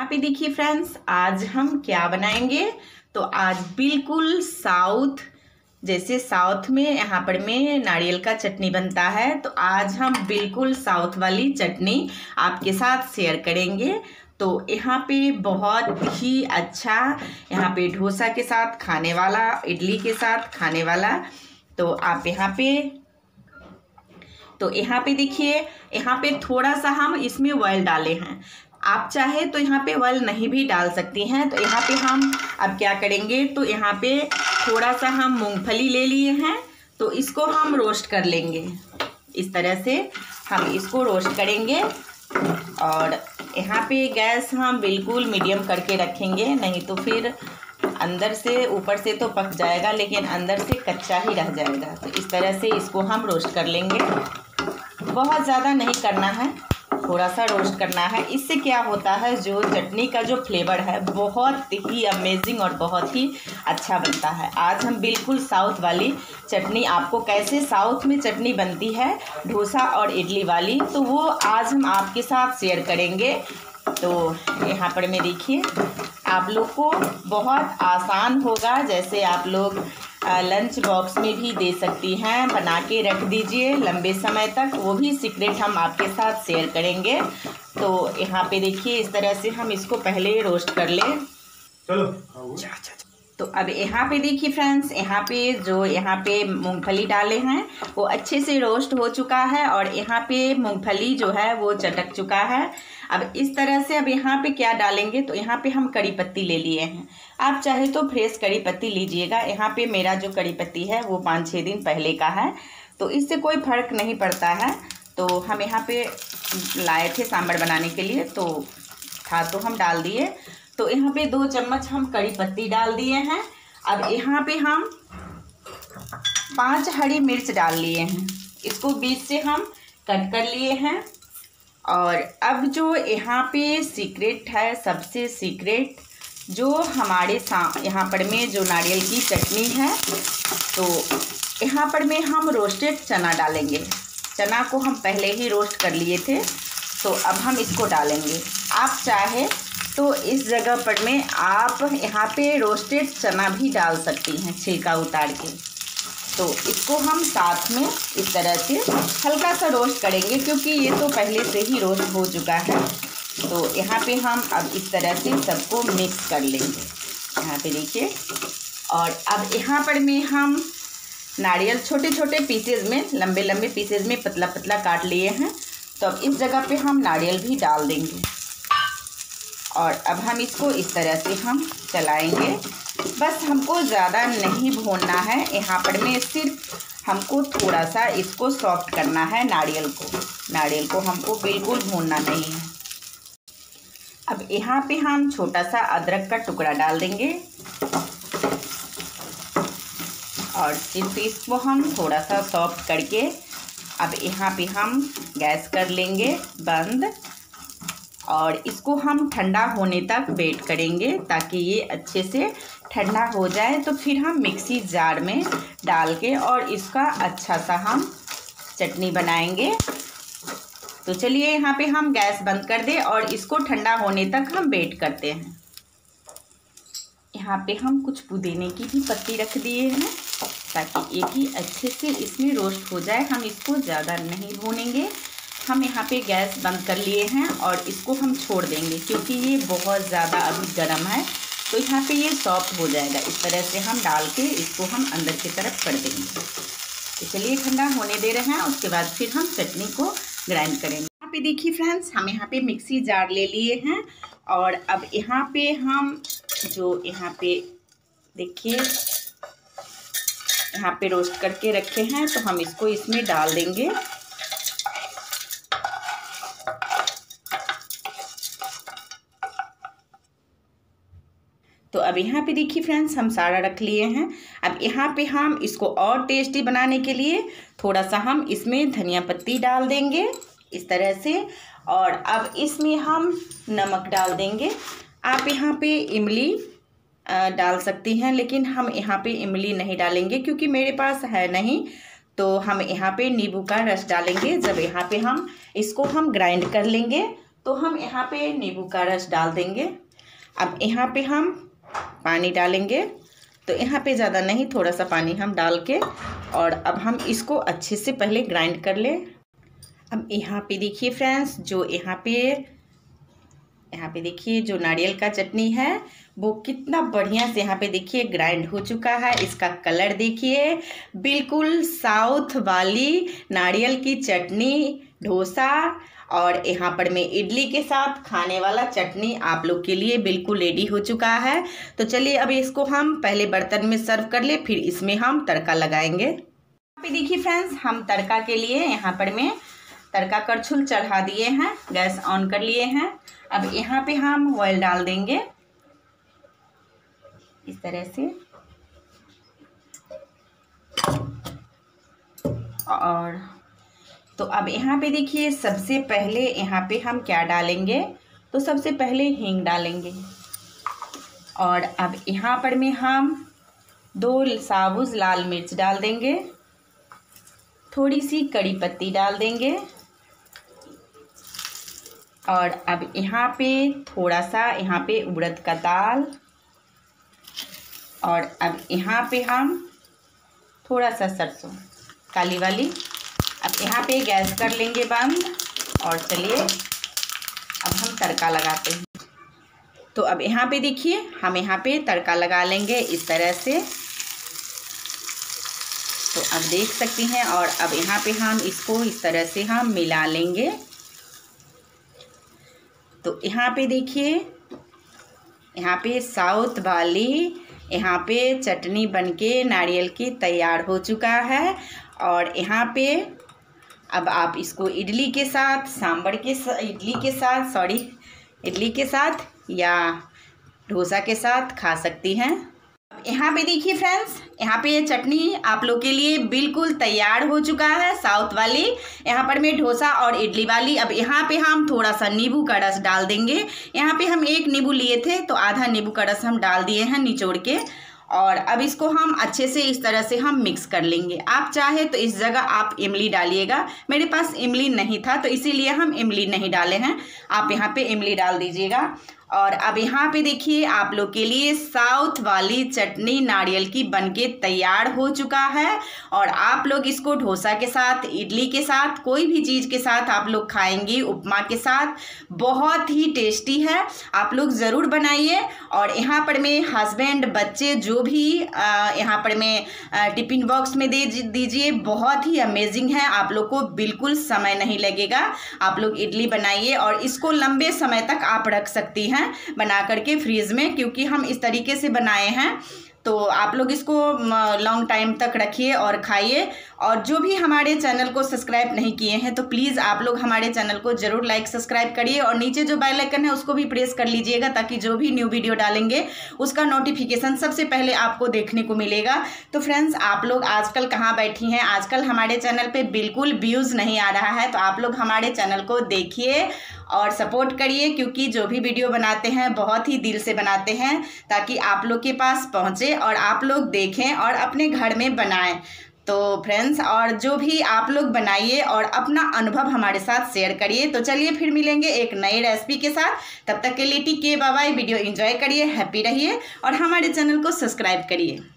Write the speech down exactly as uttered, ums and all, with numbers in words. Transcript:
यहाँ पे देखिए फ्रेंड्स, आज हम क्या बनाएंगे। तो आज बिल्कुल साउथ जैसे साउथ में यहाँ पर में नारियल का चटनी बनता है, तो आज हम बिल्कुल साउथ वाली चटनी आपके साथ शेयर करेंगे। तो यहाँ पे बहुत ही अच्छा, यहाँ पे डोसा के साथ खाने वाला, इडली के साथ खाने वाला। तो आप यहाँ पे तो यहाँ पे देखिए, यहाँ पे थोड़ा सा हम इसमें ऑयल डाले हैं। आप चाहे तो यहाँ पे ऑयल नहीं भी डाल सकती हैं। तो यहाँ पे हम अब क्या करेंगे, तो यहाँ पे थोड़ा सा हम मूंगफली ले लिए हैं, तो इसको हम रोस्ट कर लेंगे। इस तरह से हम इसको रोस्ट करेंगे और यहाँ पे गैस हम बिल्कुल मीडियम करके रखेंगे, नहीं तो फिर अंदर से ऊपर से तो पक जाएगा लेकिन अंदर से कच्चा ही रह जाएगा। तो इस तरह से इसको हम रोस्ट कर लेंगे। बहुत ज़्यादा नहीं करना है, थोड़ा सा रोस्ट करना है। इससे क्या होता है, जो चटनी का जो फ्लेवर है बहुत ही अमेजिंग और बहुत ही अच्छा बनता है। आज हम बिल्कुल साउथ वाली चटनी, आपको कैसे साउथ में चटनी बनती है डोसा और इडली वाली, तो वो आज हम आपके साथ शेयर करेंगे। तो यहाँ पर में देखिए, आप लोग को बहुत आसान होगा, जैसे आप लोग लंच बॉक्स में भी दे सकती हैं, बना के रख दीजिए लंबे समय तक। वो भी सीक्रेट हम आपके साथ शेयर करेंगे। तो यहाँ पे देखिए, इस तरह से हम इसको पहले रोस्ट कर लें। चलो तो अब यहाँ पे देखिए फ्रेंड्स, यहाँ पे जो यहाँ पे मूंगफली डाले हैं वो अच्छे से रोस्ट हो चुका है और यहाँ पे मूंगफली जो है वो चटक चुका है। अब इस तरह से अब यहाँ पे क्या डालेंगे, तो यहाँ पे हम कड़ी पत्ती ले लिए हैं। आप चाहे तो फ्रेश कड़ी पत्ती लीजिएगा। यहाँ पे मेरा जो कड़ी पत्ती है वो पाँच छः दिन पहले का है, तो इससे कोई फ़र्क नहीं पड़ता है। तो हम यहाँ पे लाए थे सांभर बनाने के लिए, तो था तो हम डाल दिए। तो यहाँ पे दो चम्मच हम कड़ी पत्ती डाल दिए हैं। अब यहाँ पे हम पांच हरी मिर्च डाल लिए हैं, इसको बीच से हम कट कर लिए हैं। और अब जो यहाँ पे सीक्रेट है, सबसे सीक्रेट जो हमारे सा यहाँ पर में जो नारियल की चटनी है, तो यहाँ पर में हम रोस्टेड चना डालेंगे। चना को हम पहले ही रोस्ट कर लिए थे, तो अब हम इसको डालेंगे। आप चाहे तो इस जगह पर में आप यहाँ पे रोस्टेड चना भी डाल सकती हैं छिलका उतार के। तो इसको हम साथ में इस तरह से हल्का सा रोस्ट करेंगे, क्योंकि ये तो पहले से ही रोस्ट हो चुका है। तो यहाँ पे हम अब इस तरह से सबको मिक्स कर लेंगे, यहाँ पे देखिए। और अब यहाँ पर में हम नारियल छोटे छोटे पीसेज में, लंबे लंबे पीसेज में पतला पतला काट लिए हैं। तो अब इस जगह पे हम नारियल भी डाल देंगे और अब हम इसको इस तरह से हम चलाएंगे। बस हमको ज़्यादा नहीं भूनना है, यहाँ पर में सिर्फ हमको थोड़ा सा इसको सॉफ्ट करना है। नारियल को नारियल को हमको बिल्कुल भूनना नहीं है। अब यहाँ पे हम छोटा सा अदरक का टुकड़ा डाल देंगे और सिर्फ इसको हम थोड़ा सा सॉफ्ट करके अब यहाँ पे हम गैस कर लेंगे बंद और इसको हम ठंडा होने तक वेट करेंगे, ताकि ये अच्छे से ठंडा हो जाए। तो फिर हम मिक्सी जार में डाल के और इसका अच्छा सा हम चटनी बनाएंगे। तो चलिए यहाँ पे हम गैस बंद कर दें और इसको ठंडा होने तक हम वेट करते हैं। यहाँ पे हम कुछ पुदीने की भी पत्ती रख दिए हैं, ताकि एक ही अच्छे से इसमें रोस्ट हो जाए। हम इसको ज़्यादा नहीं भूनेंगे। हम यहाँ पे गैस बंद कर लिए हैं और इसको हम छोड़ देंगे, क्योंकि ये बहुत ज़्यादा अभी गर्म है, तो यहाँ पे ये सॉफ्ट हो जाएगा। इस तरह से हम डाल के इसको हम अंदर की तरफ कर देंगे। तो चलिए ठंडा होने दे रहे हैं, उसके बाद फिर हम चटनी को ग्राइंड करेंगे। यहाँ पे देखिए फ्रेंड्स, हम यहाँ पे मिक्सी जार ले लिए हैं और अब यहाँ पे हम जो यहाँ पे देखिए यहाँ पे रोस्ट करके रखे हैं, तो हम इसको इसमें डाल देंगे। तो अब यहाँ पे देखिए फ्रेंड्स, हम सारा रख लिए हैं। अब यहाँ पे हम इसको और टेस्टी बनाने के लिए थोड़ा सा हम इसमें धनिया पत्ती डाल देंगे इस तरह से। और अब इसमें हम नमक डाल देंगे। आप यहाँ पे इमली डाल सकती हैं, लेकिन हम यहाँ पे इमली नहीं डालेंगे क्योंकि मेरे पास है नहीं। तो हम यहाँ पे नींबू का रस डालेंगे। जब यहाँ पे हम इसको हम ग्राइंड कर लेंगे, तो हम यहाँ पे नींबू का रस डाल देंगे। अब यहाँ पे हम पानी डालेंगे, तो यहाँ पे ज़्यादा नहीं, थोड़ा सा पानी हम डाल के और अब हम इसको अच्छे से पहले ग्राइंड कर लें। अब यहाँ पे देखिए फ्रेंड्स, जो यहाँ पे यहाँ पे देखिए जो नारियल का चटनी है वो कितना बढ़िया से यहाँ पे देखिए ग्राइंड हो चुका है। इसका कलर देखिए, बिल्कुल साउथ वाली नारियल की चटनी, डोसा और यहाँ पर में इडली के साथ खाने वाला चटनी आप लोग के लिए बिल्कुल रेडी हो चुका है। तो चलिए अब इसको हम पहले बर्तन में सर्व कर ले, फिर इसमें हम तड़का लगाएंगे। यहाँ पे देखिए फ्रेंड्स, हम तड़का के लिए यहाँ पर में तड़का करछुल चढ़ा दिए हैं, गैस ऑन कर लिए हैं। अब यहाँ पे हम ऑयल डाल देंगे इस तरह से, और तो अब यहाँ पे देखिए सबसे पहले यहाँ पे हम क्या डालेंगे, तो सबसे पहले हींग डालेंगे और अब यहाँ पर में हम दो साबुत लाल मिर्च डाल देंगे, थोड़ी सी कड़ी पत्ती डाल देंगे और अब यहाँ पे थोड़ा सा यहाँ पे उड़द का दाल और अब यहाँ पे हम थोड़ा सा सरसों काली वाली। अब यहाँ पे गैस कर लेंगे बंद और चलिए अब हम तड़का लगाते हैं। तो अब यहाँ पे देखिए हम यहाँ पे तड़का लगा लेंगे इस तरह से, तो अब देख सकती हैं। और अब यहाँ पे हम इसको इस तरह से हम मिला लेंगे। तो यहाँ पे देखिए यहाँ पे साउथ वाली यहाँ पे चटनी बनके नारियल की तैयार हो चुका है। और यहाँ पे अब आप इसको इडली के साथ, सांभर के साथ, इडली के साथ सॉरी इडली के साथ या डोसा के साथ खा सकती हैं। यहाँ पे देखिए फ्रेंड्स, यहाँ पे ये चटनी आप लोग के लिए बिल्कुल तैयार हो चुका है, साउथ वाली यहाँ पर में डोसा और इडली वाली। अब यहाँ पे हम थोड़ा सा नींबू का रस डाल देंगे। यहाँ पे हम एक नींबू लिए थे तो आधा नींबू का रस हम डाल दिए हैं निचोड़ के, और अब इसको हम अच्छे से इस तरह से हम मिक्स कर लेंगे। आप चाहे तो इस जगह आप इमली डालिएगा, मेरे पास इमली नहीं था तो इसीलिए हम इमली नहीं डाले हैं, आप यहाँ पे इमली डाल दीजिएगा। और अब यहाँ पे देखिए आप लोग के लिए साउथ वाली चटनी नारियल की बनके तैयार हो चुका है। और आप लोग इसको डोसा के साथ, इडली के साथ, कोई भी चीज़ के साथ आप लोग खाएंगी, उपमा के साथ, बहुत ही टेस्टी है। आप लोग ज़रूर बनाइए। और यहाँ पर में हस्बैंड, बच्चे जो भी यहाँ पर में टिफ़िन बॉक्स में दे दीजिए, बहुत ही अमेजिंग है। आप लोग को बिल्कुल समय नहीं लगेगा। आप लोग इडली बनाइए और इसको लंबे समय तक आप रख सकती हैं बना करके फ्रीज में, क्योंकि हम इस तरीके से बनाए हैं। तो आप लोग इसको लॉन्ग टाइम तक रखिए और खाइए। और जो भी हमारे चैनल को सब्सक्राइब नहीं किए हैं तो प्लीज़ आप लोग हमारे चैनल को ज़रूर लाइक सब्सक्राइब करिए और नीचे जो बेल आइकन है उसको भी प्रेस कर लीजिएगा, ताकि जो भी न्यू वीडियो डालेंगे उसका नोटिफिकेशन सबसे पहले आपको देखने को मिलेगा। तो फ्रेंड्स, आप लोग आजकल कहाँ बैठी हैं? आजकल हमारे चैनल पे बिल्कुल व्यूज़ नहीं आ रहा है, तो आप लोग हमारे चैनल को देखिए और सपोर्ट करिए, क्योंकि जो भी वीडियो बनाते हैं बहुत ही दिल से बनाते हैं, ताकि आप लोग के पास पहुँचे और आप लोग देखें और अपने घर में बनाएं। तो फ्रेंड्स, और जो भी आप लोग बनाइए और अपना अनुभव हमारे साथ शेयर करिए। तो चलिए फिर मिलेंगे एक नई रेसिपी के साथ, तब तक के लिए take care, bye bye. Video enjoy करिए, हैप्पी रहिए और हमारे चैनल को सब्सक्राइब करिए।